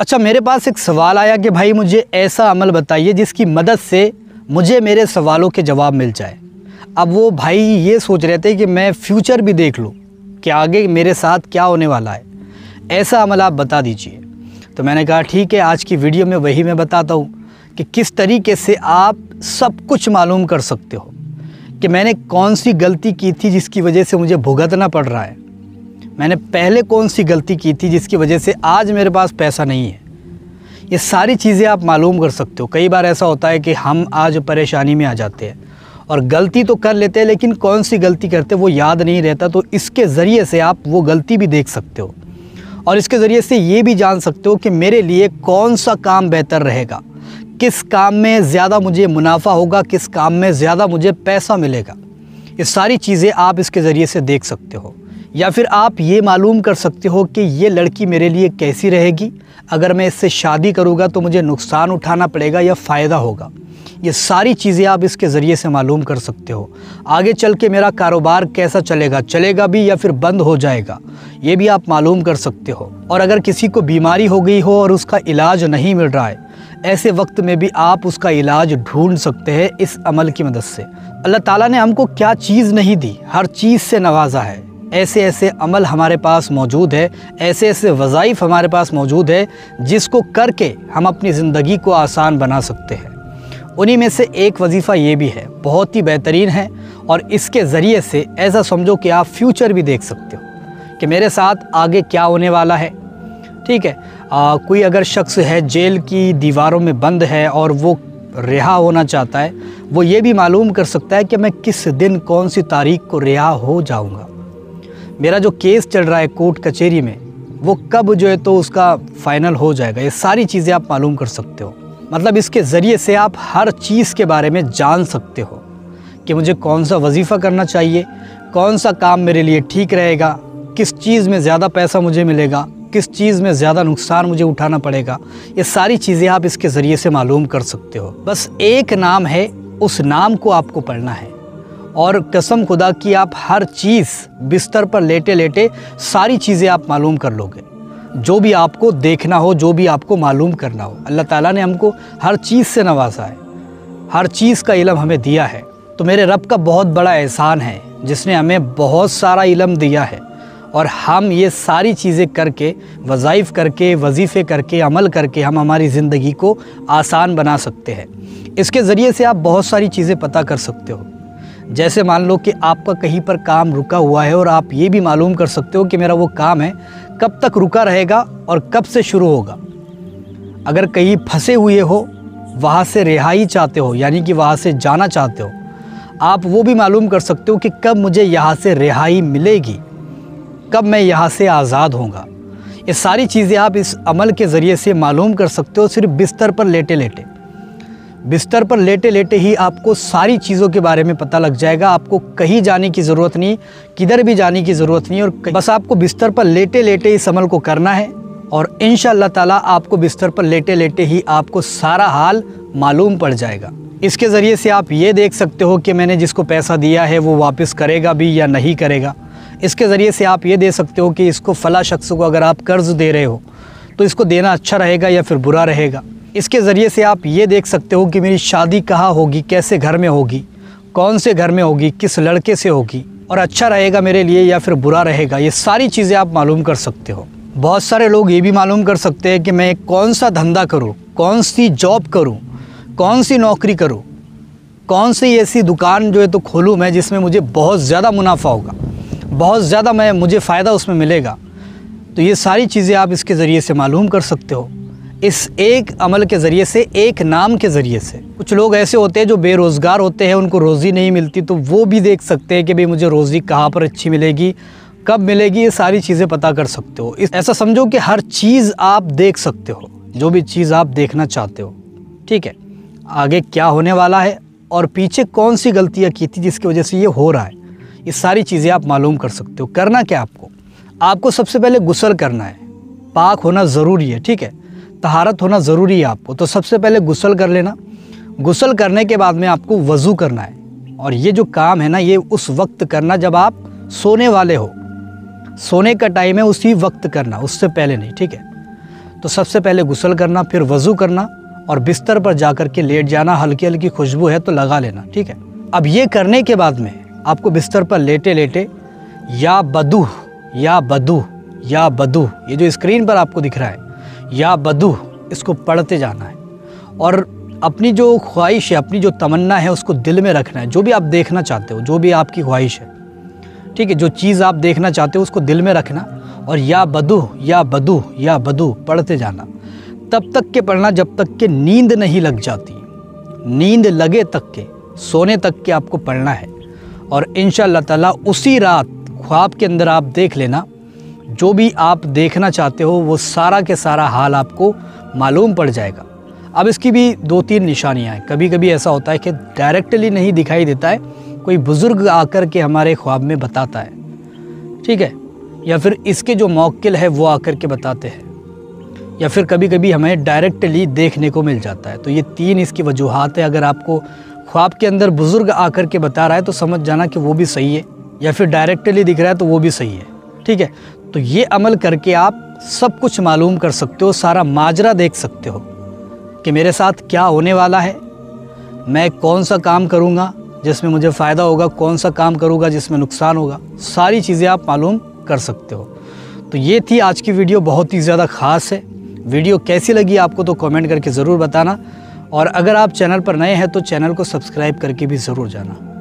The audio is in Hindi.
अच्छा, मेरे पास एक सवाल आया कि भाई मुझे ऐसा अमल बताइए जिसकी मदद से मुझे मेरे सवालों के जवाब मिल जाए। अब वो भाई ये सोच रहे थे कि मैं फ्यूचर भी देख लूँ कि आगे मेरे साथ क्या होने वाला है, ऐसा अमल आप बता दीजिए। तो मैंने कहा ठीक है, आज की वीडियो में वही मैं बताता हूँ कि किस तरीके से आप सब कुछ मालूम कर सकते हो कि मैंने कौन सी गलती की थी जिसकी वजह से मुझे भुगतना पड़ रहा है, मैंने पहले कौन सी गलती की थी जिसकी वजह से आज मेरे पास पैसा नहीं है। ये सारी चीज़ें आप मालूम कर सकते हो। कई बार ऐसा होता है कि हम आज परेशानी में आ जाते हैं और गलती तो कर लेते हैं, लेकिन कौन सी गलती करते वो याद नहीं रहता। तो इसके ज़रिए से आप वो गलती भी देख सकते हो और इसके ज़रिए से ये भी जान सकते हो कि मेरे लिए कौन सा काम बेहतर रहेगा, किस काम में ज़्यादा मुझे मुनाफा होगा, किस काम में ज़्यादा मुझे पैसा मिलेगा। ये सारी चीज़ें आप इसके ज़रिए से देख सकते हो। या फिर आप ये मालूम कर सकते हो कि ये लड़की मेरे लिए कैसी रहेगी, अगर मैं इससे शादी करूँगा तो मुझे नुकसान उठाना पड़ेगा या फ़ायदा होगा। ये सारी चीज़ें आप इसके ज़रिए से मालूम कर सकते हो। आगे चल के मेरा कारोबार कैसा चलेगा, चलेगा भी या फिर बंद हो जाएगा, ये भी आप मालूम कर सकते हो। और अगर किसी को बीमारी हो गई हो और उसका इलाज नहीं मिल रहा है, ऐसे वक्त में भी आप उसका इलाज ढूंढ सकते हैं इस अमल की मदद से। अल्लाह ताला ने हमको क्या चीज़ नहीं दी, हर चीज़ से नवाजा है। ऐसे ऐसे अमल हमारे पास मौजूद है, ऐसे ऐसे वज़ाइफ हमारे पास मौजूद है जिसको करके हम अपनी ज़िंदगी को आसान बना सकते हैं। उन्हीं में से एक वजीफ़ा ये भी है, बहुत ही बेहतरीन है और इसके ज़रिए से ऐसा समझो कि आप फ्यूचर भी देख सकते हो कि मेरे साथ आगे क्या होने वाला है। ठीक है, कोई अगर शख्स है जेल की दीवारों में बंद है और वो रिहा होना चाहता है, वो ये भी मालूम कर सकता है कि मैं किस दिन कौन सी तारीख को रिहा हो जाऊंगा। मेरा जो केस चल रहा है कोर्ट कचहरी में, वो कब जो है तो उसका फ़ाइनल हो जाएगा। ये सारी चीज़ें आप मालूम कर सकते हो। मतलब इसके ज़रिए से आप हर चीज़ के बारे में जान सकते हो कि मुझे कौन सा वजीफ़ा करना चाहिए, कौन सा काम मेरे लिए ठीक रहेगा, किस चीज़ में ज़्यादा पैसा मुझे मिलेगा, किस चीज़ में ज़्यादा नुकसान मुझे उठाना पड़ेगा। ये सारी चीज़ें आप इसके ज़रिए से मालूम कर सकते हो। बस एक नाम है, उस नाम को आपको पढ़ना है और कसम खुदा की आप हर चीज़ बिस्तर पर लेटे लेटे सारी चीज़ें आप मालूम कर लोगे। जो भी आपको देखना हो, जो भी आपको मालूम करना हो, अल्लाह ताला ने हमको हर चीज़ से नवाजा है, हर चीज़ का इल्म हमें दिया है। तो मेरे रब का बहुत बड़ा एहसान है जिसने हमें बहुत सारा इल्म दिया है और हम ये सारी चीज़ें करके, वज़ाइफ करके, वजीफ़े करके, अमल करके हम हमारी ज़िंदगी को आसान बना सकते हैं। इसके ज़रिए से आप बहुत सारी चीज़ें पता कर सकते हो। जैसे मान लो कि आपका कहीं पर काम रुका हुआ है और आप ये भी मालूम कर सकते हो कि मेरा वो काम है कब तक रुका रहेगा और कब से शुरू होगा। अगर कहीं फंसे हुए हो, वहाँ से रिहाई चाहते हो, यानी कि वहाँ से जाना चाहते हो, आप वो भी मालूम कर सकते हो कि कब मुझे यहाँ से रिहाई मिलेगी, कब मैं यहाँ से आज़ाद होऊंगा। ये सारी चीज़ें आप इस अमल के ज़रिए से मालूम कर सकते हो, सिर्फ बिस्तर पर लेटे लेटे। बिस्तर पर लेटे लेटे ही आपको सारी चीज़ों के बारे में पता लग जाएगा। आपको कहीं जाने की ज़रूरत नहीं, किधर भी जाने की ज़रूरत नहीं, और बस आपको बिस्तर पर लेटे लेटे इस अमल को करना है और इंशाअल्लाह ताला आपको बिस्तर पर लेटे लेटे ही आपको सारा हाल मालूम पड़ जाएगा। इसके ज़रिए से आप ये देख सकते हो कि मैंने जिसको पैसा दिया है वो वापस करेगा भी या नहीं करेगा। इसके ज़रिए से आप ये दे सकते हो कि इसको फ़ला शख्स को अगर आप कर्ज़ दे रहे हो तो इसको देना अच्छा रहेगा या फिर बुरा रहेगा। इसके ज़रिए से आप ये देख सकते हो कि मेरी शादी कहाँ होगी, कैसे घर में होगी, कौन से घर में होगी, किस लड़के से होगी और अच्छा रहेगा मेरे लिए या फिर बुरा रहेगा। ये सारी चीज़ें आप मालूम कर सकते हो। बहुत सारे लोग ये भी मालूम कर सकते हैं कि मैं कौन सा धंधा करूँ, कौन सी जॉब करूँ, कौन सी नौकरी करूँ, कौन सी ऐसी दुकान जो है तो खोलूँ मैं जिसमें मुझे बहुत ज़्यादा मुनाफा होगा, बहुत ज़्यादा मुझे फ़ायदा उसमें मिलेगा। तो ये सारी चीज़ें आप इसके ज़रिए से मालूम कर सकते हो, इस एक अमल के ज़रिए से, एक नाम के ज़रिए से। कुछ लोग ऐसे होते हैं जो बेरोज़गार होते हैं, उनको रोज़ी नहीं मिलती, तो वो भी देख सकते हैं कि भाई मुझे रोज़ी कहाँ पर अच्छी मिलेगी, कब मिलेगी, ये सारी चीज़ें पता कर सकते हो। ऐसा समझो कि हर चीज़ आप देख सकते हो, जो भी चीज़ आप देखना चाहते हो। ठीक है, आगे क्या होने वाला है और पीछे कौन सी गलतियाँ की थी जिसकी वजह से ये हो रहा है, ये सारी चीज़ें आप मालूम कर सकते हो। करना क्या आपको सबसे पहले गुस्ल करना है, पाक होना ज़रूरी है। ठीक है, तहारत होना ज़रूरी है आपको, तो सबसे पहले गुस्ल कर लेना। गुस्ल करने के बाद में आपको वज़ू करना है, और ये जो काम है ना, ये उस वक्त करना जब आप सोने वाले हो, सोने का टाइम है उसी वक्त करना, उससे पहले नहीं। ठीक है, तो सबसे पहले गुस्ल करना, फिर वज़ू करना और बिस्तर पर जा कर के लेट जाना। हल्की हल्की खुशबू है तो लगा लेना, ठीक है। अब ये करने के बाद में आपको बिस्तर पर लेटे लेटे या बदू या बदू या बदू, ये जो स्क्रीन पर आपको दिख रहा है या बदू, इसको पढ़ते जाना है और अपनी जो ख्वाहिश है, अपनी जो तमन्ना है उसको दिल में रखना है। जो भी आप देखना चाहते हो, जो भी आपकी ख्वाहिश है, ठीक है, जो चीज़ आप देखना चाहते हो उसको दिल में रखना और या बदू या बदू या बदू पढ़ते जाना। तब तक के पढ़ना जब तक के नींद नहीं लग जाती, नींद लगे तक के, सोने तक के आपको पढ़ना है। और इंशाअल्लाह ताला उसी रात ख्वाब के अंदर आप देख लेना, जो भी आप देखना चाहते हो वो सारा के सारा हाल आपको मालूम पड़ जाएगा। अब इसकी भी 2-3 निशानियाँ हैं। कभी कभी ऐसा होता है कि डायरेक्टली नहीं दिखाई देता है, कोई बुज़ुर्ग आकर के हमारे ख्वाब में बताता है, ठीक है, या फिर इसके जो मौक्किल है वो आकर के बताते हैं, या फिर कभी कभी हमें डायरेक्टली देखने को मिल जाता है। तो ये 3 इसकी वजूहात है। अगर आपको ख्वाब के अंदर बुज़ुर्ग आकर के बता रहा है तो समझ जाना कि वो भी सही है, या फिर डायरेक्टली दिख रहा है तो वो भी सही है, ठीक है। तो ये अमल करके आप सब कुछ मालूम कर सकते हो, सारा माजरा देख सकते हो कि मेरे साथ क्या होने वाला है, मैं कौन सा काम करूँगा जिसमें मुझे फ़ायदा होगा, कौन सा काम करूँगा जिसमें नुकसान होगा, सारी चीज़ें आप मालूम कर सकते हो। तो ये थी आज की वीडियो, बहुत ही ज़्यादा ख़ास है। वीडियो कैसी लगी आपको तो कमेंट करके ज़रूर बताना, और अगर आप चैनल पर नए हैं तो चैनल को सब्सक्राइब करके भी ज़रूर जाना।